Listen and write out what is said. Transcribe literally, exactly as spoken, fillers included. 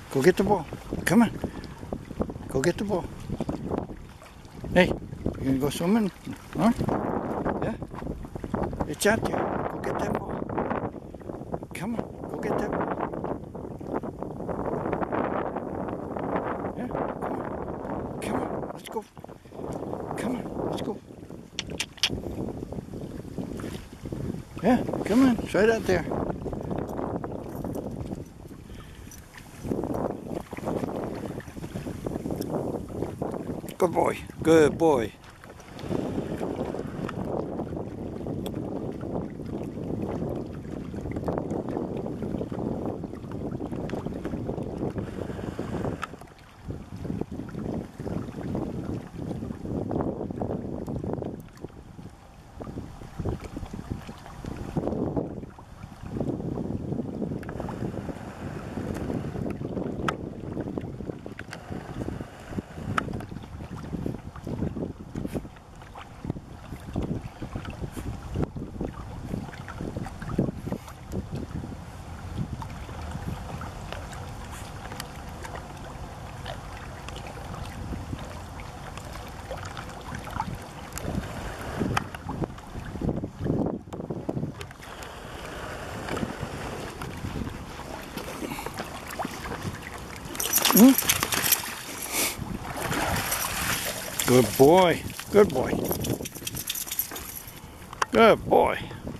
Go get the ball. Come on. Go get the ball. Hey, you gonna go swimming? Huh? Yeah? It's out there. Go get that ball. Come on. Go get that ball. Yeah? Come on. Come on. Let's go. Come on. Let's go. Yeah, come on. It's right out there. Good boy. Good boy. Hmm? Good boy. Good boy. Good boy.